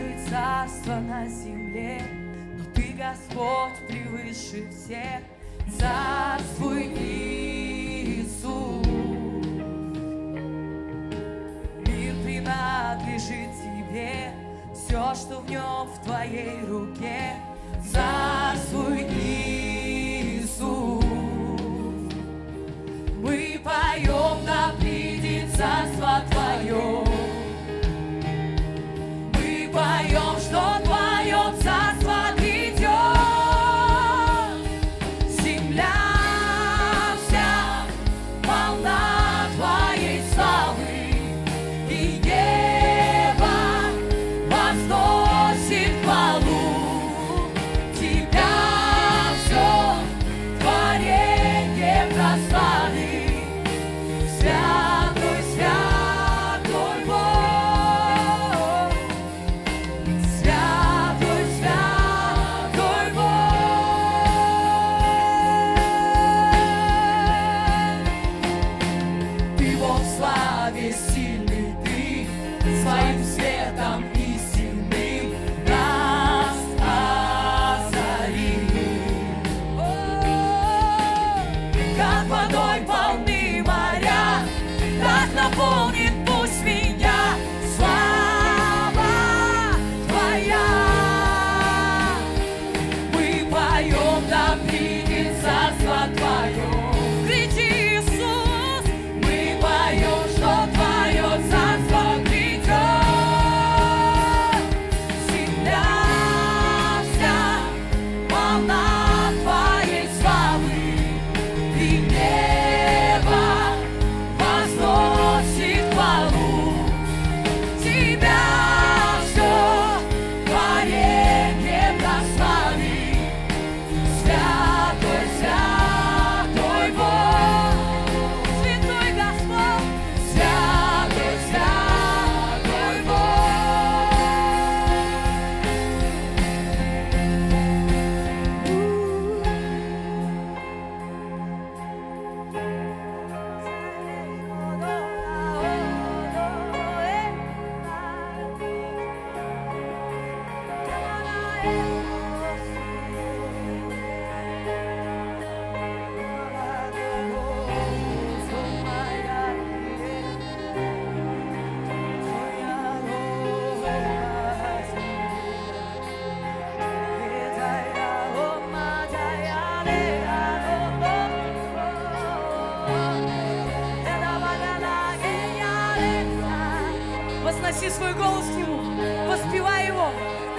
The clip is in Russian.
быть царство на земле, но Ты, Господь, превыше всех. Царствуй, Иисус. Мир принадлежит Тебе, все, что в нем в Твоей руке. Царствуй, Иисус. Мы поем, да придет царство Твое. Мы поем, что Твое царство грядет. Земля вся полна Твоей славы, и небо возносит хвалу. Тебя все творение прославит. Святой, святой Бог, святой, святой Бог. Ты Бог в славе сильный, Ты своим светом истинным нас озари. Как водой полны моря, так наполнит пусть меня слава Твоя. Мы поем, да придет царство Твое. Кричи, Иисус, мы поем, что Твое царство грядет. Земля вся полна Твоей славы, и небо возносит хвалу. Тебя все творение прославит. Святой, святой Бог, святой Господь, святой, святой Бог. Возноси свой голос к Нему, воспевай Его.